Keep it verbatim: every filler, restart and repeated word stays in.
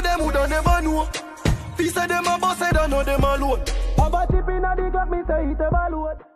them woulda never know. Fi say them a boss, I don't know them alone. Have a chip inna the Glock, me say it ever load.